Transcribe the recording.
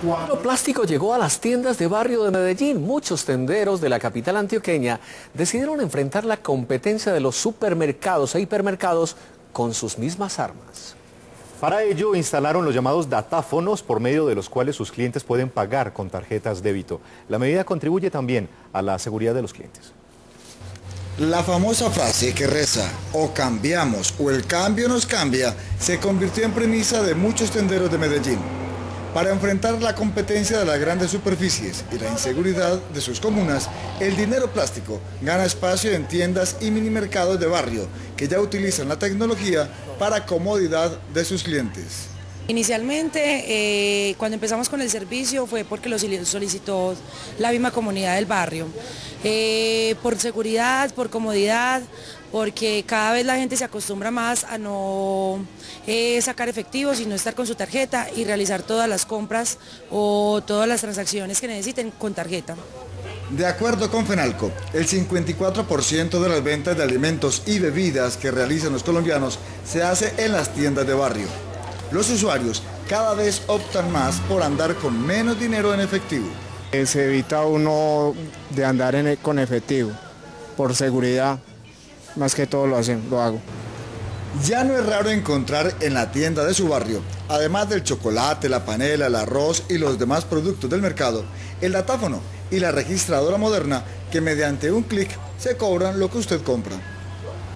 El plástico llegó a las tiendas de barrio de Medellín. Muchos tenderos de la capital antioqueña decidieron enfrentar la competencia de los supermercados e hipermercados con sus mismas armas. Para ello instalaron los llamados datáfonos, por medio de los cuales sus clientes pueden pagar con tarjetas débito. La medida contribuye también a la seguridad de los clientes. La famosa frase que reza o cambiamos o el cambio nos cambia se convirtió en premisa de muchos tenderos de Medellín. Para enfrentar la competencia de las grandes superficies y la inseguridad de sus comunas, el dinero plástico gana espacio en tiendas y minimercados de barrio que ya utilizan la tecnología para comodidad de sus clientes. Inicialmente, cuando empezamos con el servicio fue porque lo solicitó la misma comunidad del barrio, por seguridad, por comodidad, porque cada vez la gente se acostumbra más a no sacar efectivo, sino estar con su tarjeta y realizar todas las compras o todas las transacciones que necesiten con tarjeta. De acuerdo con Fenalco, el 54% de las ventas de alimentos y bebidas que realizan los colombianos se hace en las tiendas de barrio. Los usuarios cada vez optan más por andar con menos dinero en efectivo. Se evita uno de andar con efectivo, por seguridad, más que todo lo hago. Ya no es raro encontrar en la tienda de su barrio, además del chocolate, la panela, el arroz y los demás productos del mercado, el datáfono y la registradora moderna que mediante un clic se cobran lo que usted compra.